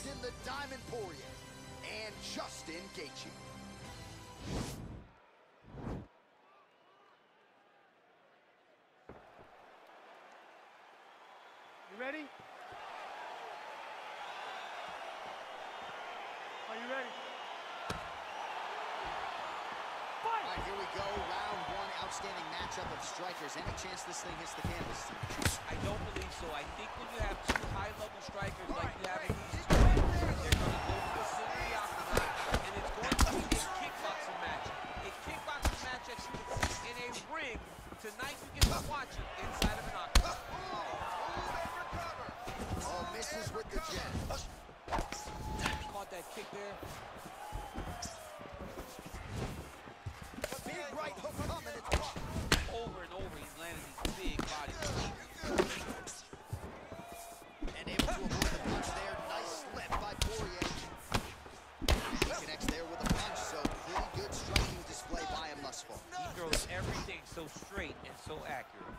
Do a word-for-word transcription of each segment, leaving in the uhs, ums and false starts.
Dustin the Diamond Poirier and Justin Gaethje. You ready? Are you ready? All right, here we go. Round one, outstanding matchup of strikers. Any chance this thing hits the canvas? I don't believe so. I think when you have two high-level strikers like you have in these two, they're going to go to the center of the octagon, and it's going to be a kickboxing match. A kickboxing match that you can see in a ring. Tonight you get to watch it inside of an octagon. Oh, misses with the jab. Caught that kick there. Big right hook coming, it's blocked. Over and over, he's landing these big bodies. And able to avoid the punch there. Nice slip by Poirier. He connects there with a punch, so pretty good striking display by him thus far. He throws everything so straight and so accurate.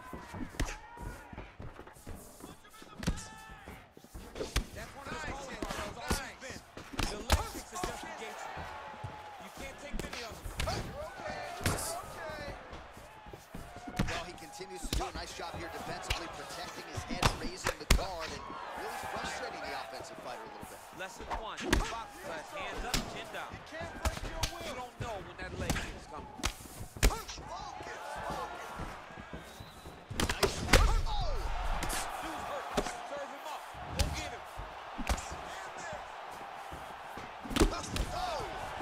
That's one of the calling cards has always been. The leg kicks of Justin Gaethje. You can't take many of them. Well, he continues to do a nice job here defensively, protecting his head, raising the guard, and really frustrating the offensive fighter a little bit. Lesson one, box class, hands up, chin down. You can't break your will. You don't know when that leg kick is coming. Nice punch. Oh! Dude's hurt. Serve him up. Go get him. Oh!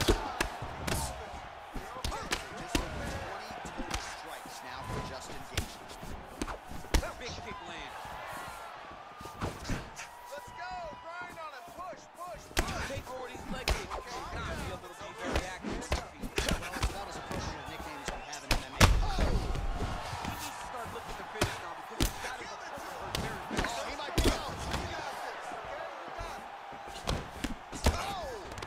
Just over twenty total strikes now for Justin Gaethje. Big kick lands. Let's go! Grind on him! Push, push, push! Take over these leg kicks. Now be able to be very accurate. Well, it's about as appropriate a nickname as we have in M M A. He needs to start looking to finish now because he's got him recovered hurt very bad. Oh, he might be out. Oh!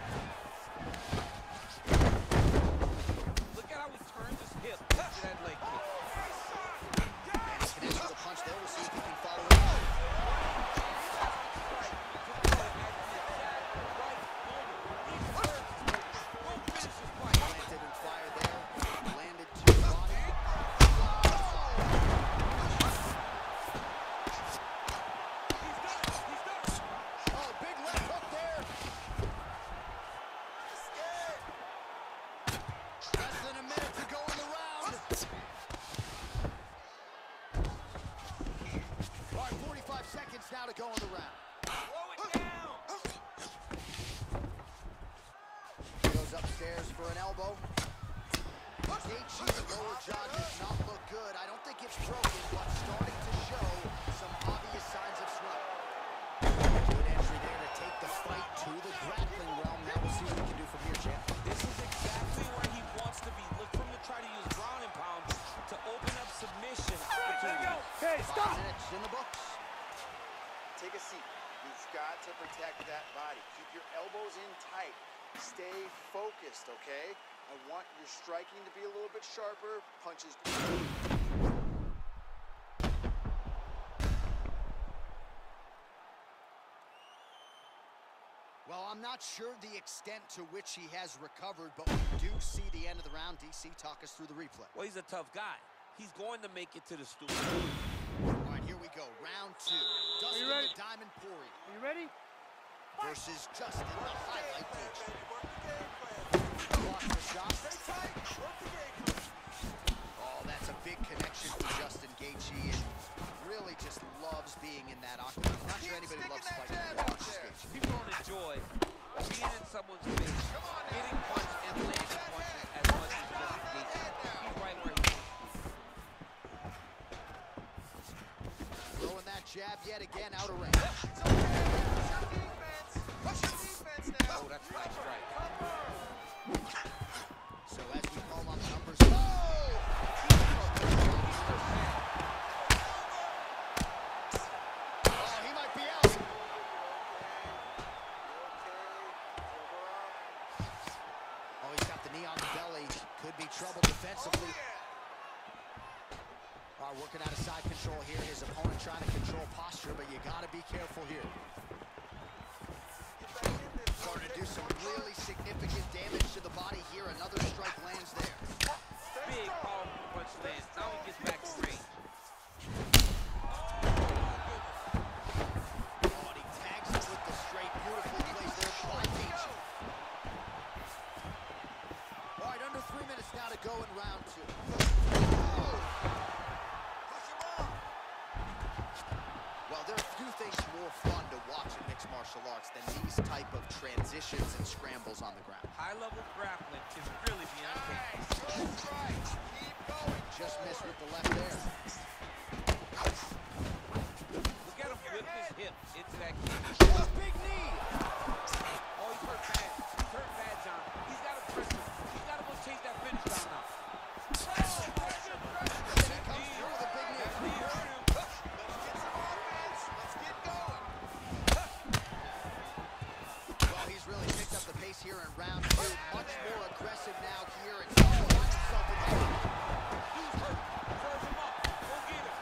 Look at how he turns his hip after that leg kick. And he connects with a punch there. We'll see if he can follow it up. Planted and fired there. Landed to the body. Oh, big left hook there. Less than a minute to go in the round. All right, forty-five seconds now to go in the round. Goes upstairs for an elbow. Gaethje's lower jaw does not look good. I don't think it's broken, but starting to show some obvious signs of swelling. Good entry there to take the fight to the grappling realm. Now we'll see what we can do from here, champ. This is exactly where he wants to be. Look for him to try to use ground and pound to open up submission opportunities. Hey, Five stop! minutes in the books. Take a seat. You've got to protect that body. Keep your elbows in tight. Stay focused, okay? I want your striking to be a little bit sharper. Punches. Well, I'm not sure the extent to which he has recovered, but we do see the end of the round. D C, talk us through the replay. Well, he's a tough guy. He's going to make it to the studio. All right, here we go. Round two. Dustin ready? the Diamond Poirier Are you ready? versus Justin the Highlight Gaethje. Blocks the shot. Oh, that's a big connection to Justin Gaethje, and really just loves being in that octagon. I'm not sure anybody loves fighting Justin Gaethje. People don't enjoy being in someone's face, getting punched and landing punches as much as Justin Gaethje. He's right where he is. Throwing that jab yet again out of range. Oh, that's a nice strike. So as we call on the numbers. Oh! Oh, he might be out. Oh, he's got the knee on the belly. Could be trouble defensively. Uh, working out of side control here. His opponent trying to control posture, but you got to be careful here. significant damage to the body here. Another strike lands there. Big, powerful punch lands. Now he gets back straight. Oh, and he tags it with the straight. Beautiful place there by Gaethje. All right, under three minutes now to go in round two. Well, there are few things more fun to watch in mixed martial arts than these type of transitions and scrambles on the ground. High-level grappling can really be untamed. Just missed with the left there. Look at him whip his hip into that kick. A big knee. Oh, he's hurt bad. He's hurt bad, John. He's got to press him. He's got to go chase that finish down now. And he comes through with a big knee. That knee hurt him. Well, he's really picked up the pace here in round two. Much more aggressive now here. And oh, finds himself in there. He's hurt. Serve him up. Go get him.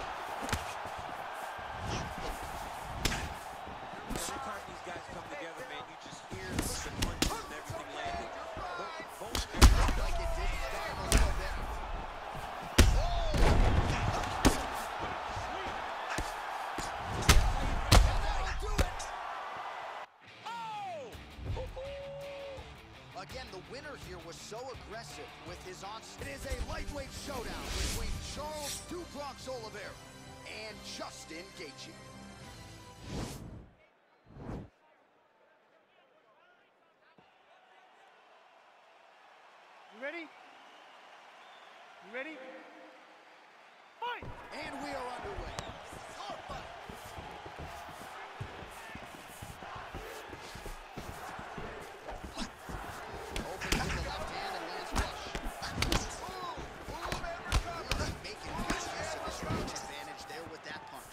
Every time these guys come together, man, you just hear the punches and everything landing. Boom, boom. Looked like it did start him a little bit. Again, the winner here was so aggressive with his onset. It is a lightweight showdown between Charles "Do Bronx" Oliveira and Justin Gaethje. You ready? You ready? Fight! And we are underway. Opens with the left hand and lands flush. Really making good use of his range advantage there with that punch.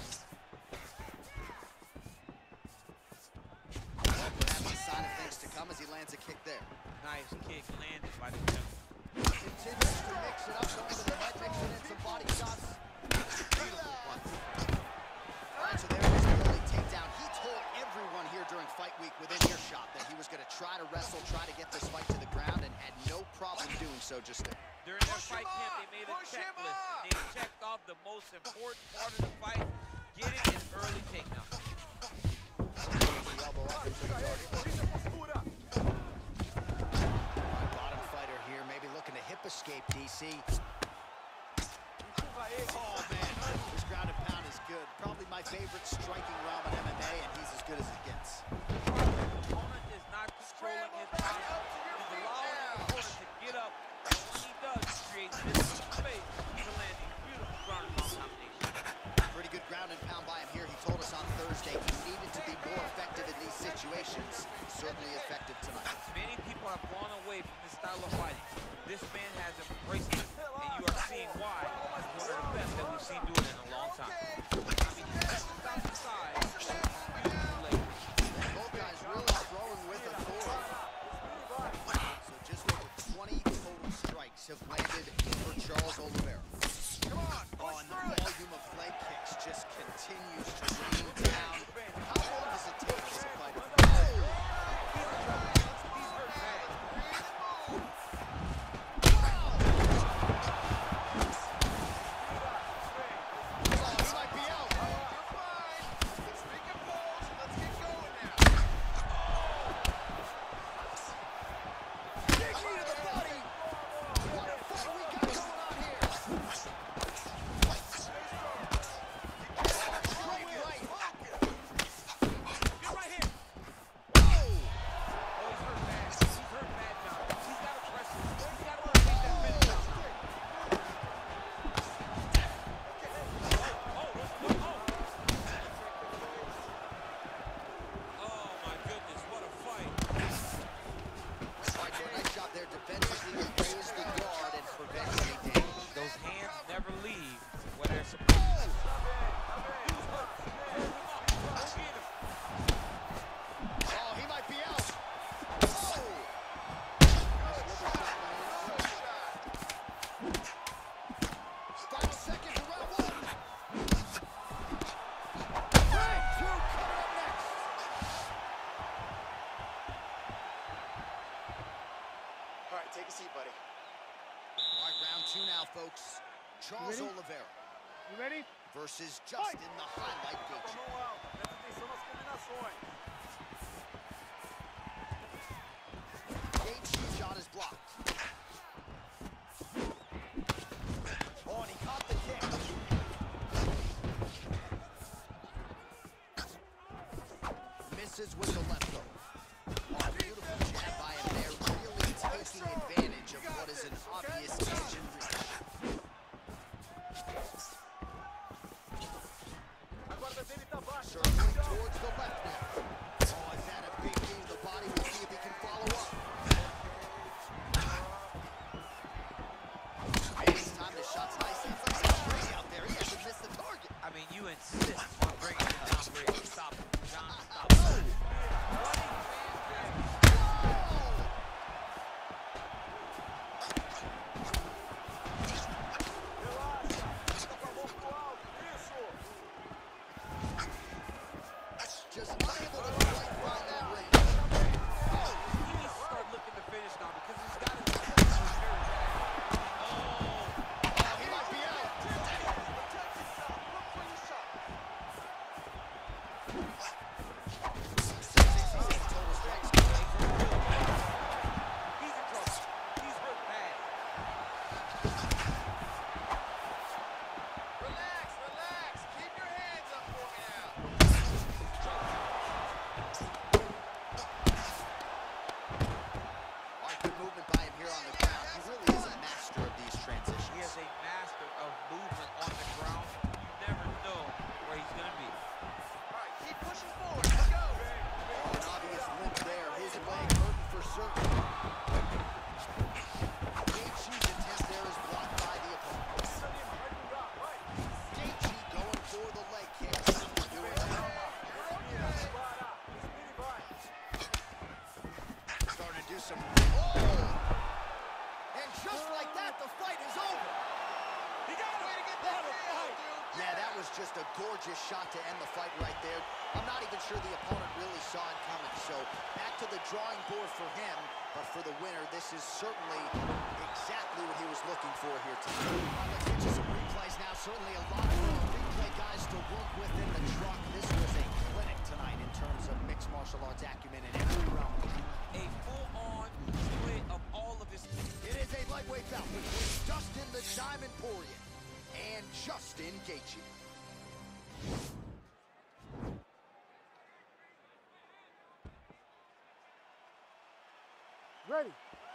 Perhaps a sign of things to come as he lands a kick there. Nice kick landed by the gentleman. Continues to mix it up, going to the head, mixing in some body shots. Beautiful punch. All right, so there is an early takedown. He told everyone here during fight week within earshot that he was going to try to wrestle, try to get this fight to the ground, and had no problem doing so just there. During their fight camp, they made a checklist, and they checked off the most important part of the fight, getting an early takedown. The elbow up into the target. Bottom fighter here, maybe looking to hip escape, D C. Oh, man, his ground and pound is good. Probably my favorite striking realm in M M A, and he's as good as it gets. The opponent is not controlling his power. He's allowing the opponent to get up, and when he does, he creates this space to land a beautiful ground and pound combination. Pretty good ground and pound by him here. He told us on Thursday he needed to be more effective in these situations. Certainly effective tonight. Many people have gone away from this style of fighting. This man has embraced it, and you are seeing why he's one of the best that we've seen do it in a long time. I mean, he steps out the side, beautiful leg. Both guys really throwing with authority. So just over twenty total strikes have landed for Charles Oliveira. Oh, and the volume of leg kicks just continues to rain down. How long does it take as a fighter? folks. Charles ready? Oliveira You ready? versus Justin, the highlight Gaethje. Mão alta, presta atenção nas combinações. Gaethje's shot is blocked. Oh, and he caught the kick. Misses with the left hook. Oh, beautiful jab by him there, really taking advantage of what is an obvious edge and reach. Agora vai evitar baixo. Circling towards the left now. Oh, is that a big knee to the body? We'll see if he can follow up. And this time the shot's nice. It's like a tree out there. He hasn't missed the target. I mean, you insist on bringing in John Briggs. Stop him. John, stop Oh! him. Relaxa. Fica com a mão pro alto. Isso. Just unable to quite find that range. Oh, he needs to start looking to finish now because he's got his very bad. Oh, Oh, he might be out. sixty-six total strikes. he's in trouble. He's hurt bad. Relax, relax. Keep your hands up for me now. All right, good movement by him here on the ground. He really is a master of these transitions. He is a master of movement on the ground. You never know where he's going to be. All right, keep pushing forward. Let's go. An obvious limp there. His leg hurting for certain. Gaethje's attempt there is blocked by the opponent. Vai jogar, vai. Gaethje going for the leg kick. Doing that. Para. Respira e vai. Starting to do some. Oh! And just like that, the fight is over. He got him. Way to get that fight. Yeah, that was just a gorgeous shot to end the fight right there. I'm not even sure the opponent really saw it coming. So back to the drawing board for him. But for the winner, this is certainly exactly what he was looking for here tonight. All right, let's get you some replays now. Certainly a lot of replay guys to work with in the truck. This was a clinic tonight in terms of mixed martial arts acumen in every realm. A full-on split of all of his... It is a lightweight bout between Dustin the Diamond Poirier and Justin Gaethje. Ready.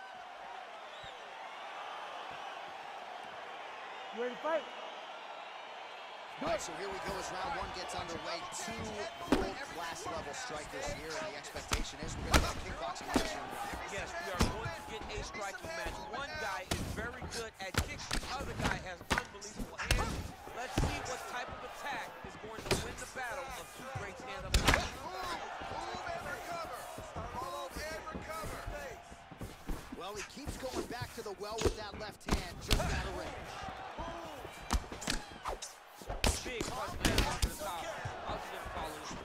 You ready to fight? All right, so here we go as round one gets underway. Two world-class level strikers here, and the expectation is we're going to get a kickboxing action. Yes, we are going to get a striking match. One guy is very good at kicks. The other guy has unbelievable hands. Let's see what type of attack is going to win the battle of two great stand-up fighters. Move and recover. Move and recover. Well, he keeps going back to the well with that left hand, just out of range. Big punch lands over the top. How's he going to follow this one?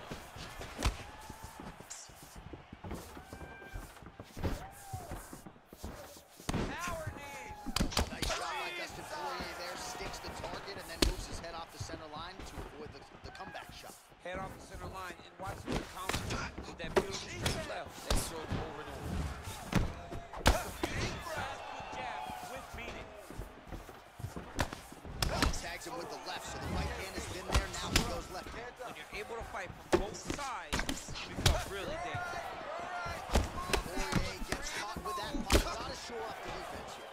Power knees. Nice shot by Dustin Poirier there, sticks the target and then moves his head off the center line to avoid the, the comeback shot. Head off the center line and watch him counter with that beautiful straight left that he throws over and over. Big fast good jab with beating. Tags him with the left, so the right hand has been there, now he goes left hand. When you're able to fight from both sides, you become really dangerous. Poirier gets caught with that punch, gotta show off the defense here.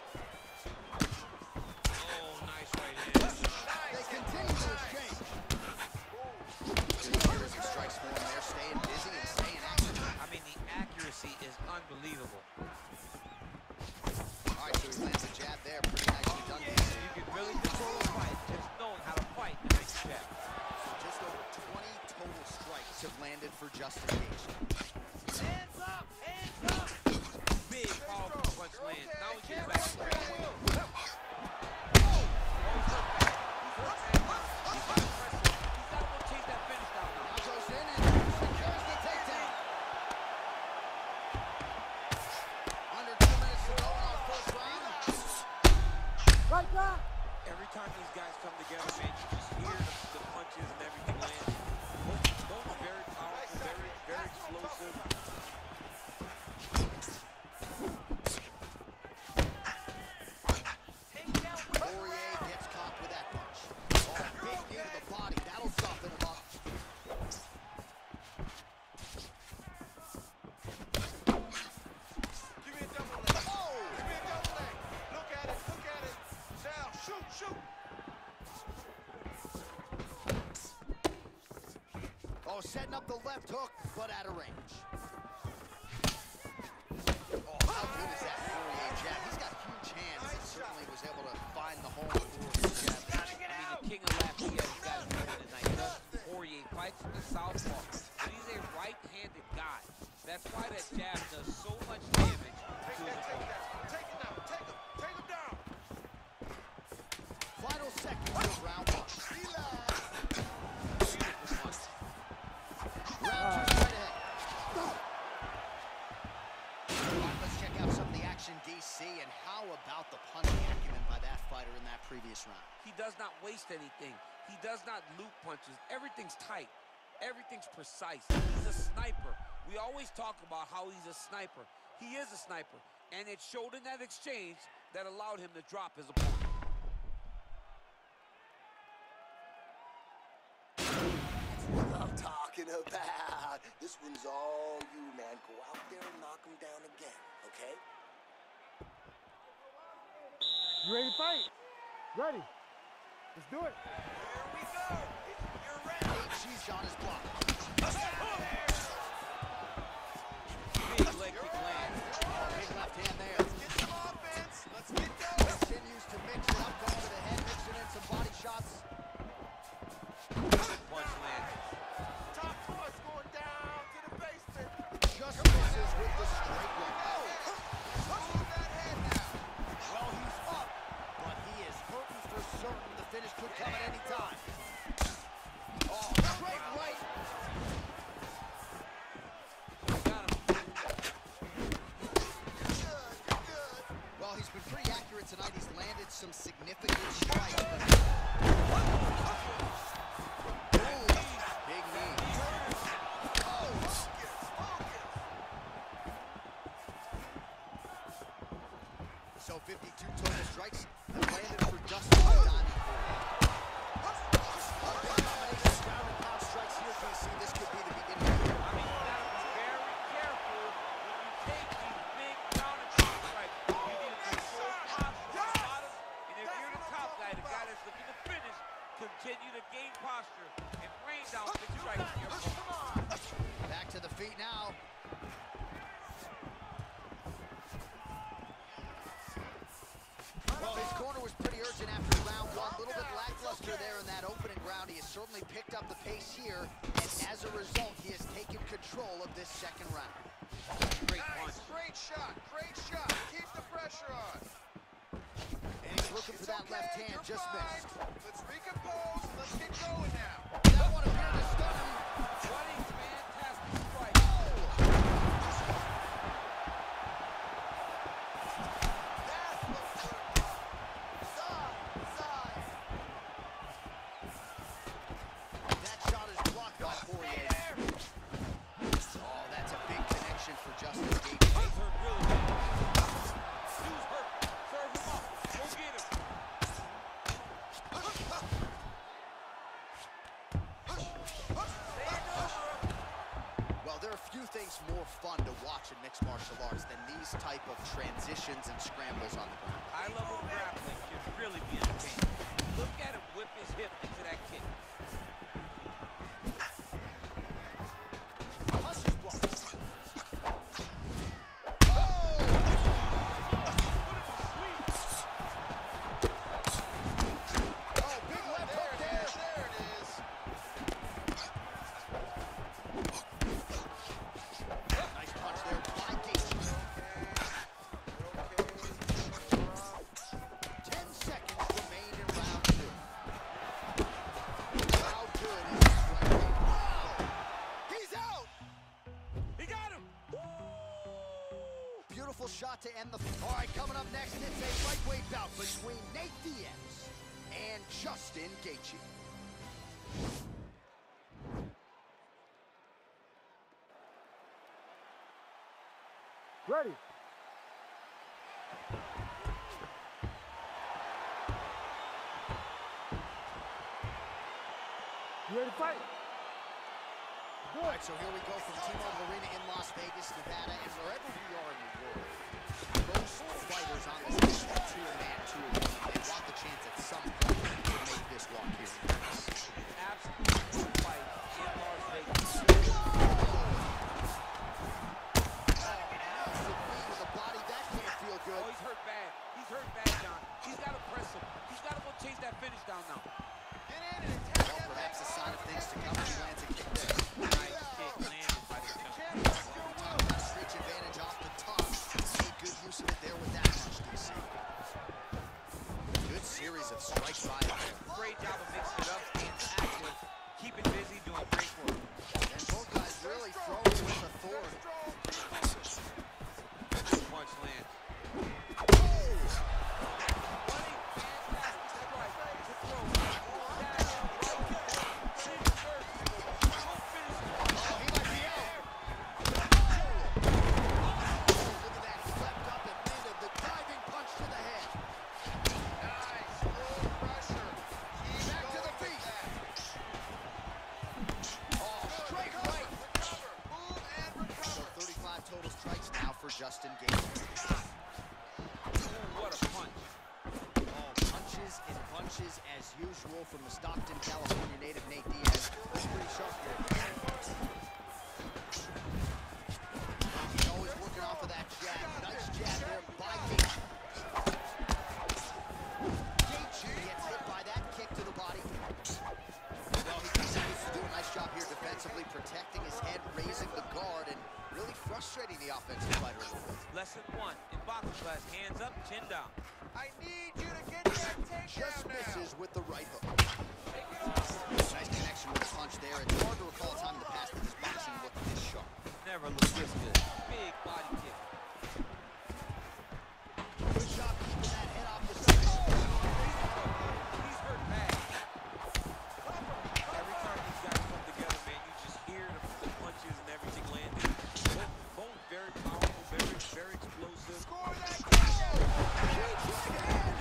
Oh, nice right hand. They continue to exchange. Accuracy strikes for him there, staying busy and staying active. I mean, the accuracy is unbelievable. All right, so he lands a jab there, pretty nicely done. You can really control a fight just knowing how to fight the next jab. So just over twenty total strikes have landed for Justin Gaethje. Hands up. Hands up. Big, powerful punch lands. Now he gets back to the ring. Oh, he's hurt bad. He's hurt bad. He's got to press him. He's got to go chase that finish down now. Now goes in and secures the takedown. Under two minutes to go in our first round. Right back. setting up the left hook, but out of range. Oh, how good is that Poirier jab? He's got huge hands and certainly was able to find the home for his jab. I mean, the king of Lafayette has got to win tonight. Dustin Poirier fights from the southpaw, but he's a right-handed guy. That's why that jab does so much damage to his opponent. Take it down. Take him. Take him down. Final seconds of round one. Round two straight ahead. All right, let's check out some of the action, D C, and how about the punching acumen by that fighter in that previous round? He does not waste anything. He does not loop punches. Everything's tight. Everything's precise. He's a sniper. We always talk about how he's a sniper. He is a sniper, and it showed in that exchange that allowed him to drop his opponent. That's what I'm talking about. This one's all you, man. Go out there and knock him down again, okay? You ready to fight? Ready. Let's do it. Here we go. You're ready. She's on his block. Big leg kick lands. Oh, big left hand there. Get some offense. Let's get going. Continues to mix it up, going to the head, mixing in some body shots. Big punch lands. Top force going down to the basement. Just misses with the straight one. Touching that head now. Well, he's up, but he is hurting for certain. The finish could come at any time. Oh, straight right. Got him. Well, he's been pretty accurate tonight. He's landed some significant strikes. Ooh, big knee. So fifty-two total strikes have landed for Dustin Diamond. A big combination of ground and pound strikes here, D C. This could be the beginning of the I mean, you gotta be very careful when you take these big ground and pound strikes. You need to control posture on the bottom, and if you're the top guy, the guy that's looking to finish, continue to gain posture and rain down big strikes to your opponent. Back to the feet now. Well, his corner was pretty urgent after round one. A little bit lackluster there in that opening round. He has certainly picked up the pace here, and as a result, he has taken control of this second round. Great Nice. punch. Great shot. Great shot. Keep the pressure on. And he's looking for It's that okay, left hand, you're just fine. missed. Let's recompose. Let's get going now. That one appeared to stun him. Running fantastic strike. That's what's good. Side, side. That shot is blocked by Poirier. Oh, that's a big connection for Justin Gaethje. He's hurt really bad. Dude's hurt. Serve him up. Go get him. Well, there are few things more fun to watch in mixed martial arts than these type of transitions and scrambles on the ground. High-level grappling can really be entertaining. Look at him whip his hip into that kick. Punches blocked. Oh, big left hook there. There it is. Nice punch there by Gaethje. Ten seconds remain in round two. How good is this striking? Wow! He's out! He got him. Beautiful shot to end the... All right, coming up next, it's a lightweight bout between Nate Diaz and Justin Gaethje. Ready. You ready to fight? All right, so here we go from T-Mobile Arena in Las Vegas, Nevada, and wherever we are in the world, most fighters on this list are two-man, two-one. They want the chance at some point to make this walk here in Vegas. Absolutely fight in Las elevate. Massive knee with a body. That can't feel good. Oh, he's hurt bad. He's hurt bad, John. He's got to press him. He's got to go chase that finish down now. Get in and attack Well, that perhaps a back. sign of things to come if he lands a kick there. Nice kick landed by the jump. Can't miss your will. Got a reach advantage off the top. Made good use of it there with that punch, D C. Good series of strikes by him. Great job of mixing it up, staying active, keeping busy, doing great work. And both guys really throwing with authority. Good punch lands. Justin Gaethje. What a punch. Oh, punches and punches as usual from the Stockton, California native Nate Diaz. Looks pretty sharp here. He's always working off of that jab. Nice jab there by Gaethje. Gaethje gets hit by that kick to the body. Well, he continues to do a nice job here defensively, protecting his head, raising the guard, and really frustrating the offensive fighter a little bit. Lesson one in boxing class: hands up, chin down. I need you to get that Just takedown now. misses with the right hook. Nice connection with the punch there. It's hard to recall a time in the past that his boxing looked this sharp. Never looked this good. Big body kick. Good job keeping that head off the center. He's hurt bad. Every time these guys come together, man, you just hear the, the punches and everything landing. Both, both very powerful, very, very explosive. Score that takedown. Huge right hand.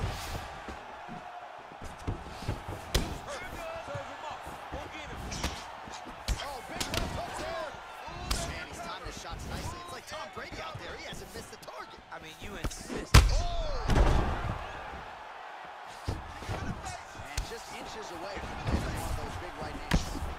Hurt. Serve him up. Go get him. Oh, big left hook there. Man, he's timing his shots nicely. It's like Tom Brady out there. He hasn't missed the target. I mean, you insist. And just inches away from landing one of those big right hands.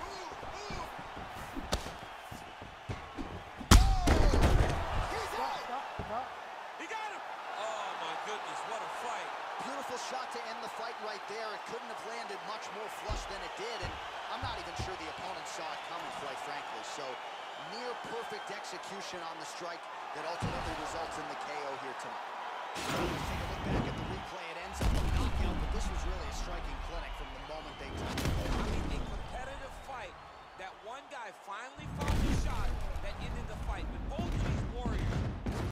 Stop, stop, stop. He got him. Oh, my goodness. What a fight. Beautiful shot to end the fight right there. It couldn't have landed much more flush than it did, and I'm not even sure the opponent saw it coming, quite frankly. So, near perfect execution on the strike that ultimately results in the K O here tonight. Let's take a look back at the replay. It ends up a knockout, but this was really a striking clinic from the moment they touched it. I mean, a competitive fight. That one guy finally found the shot that ended the fight. But both of these warriors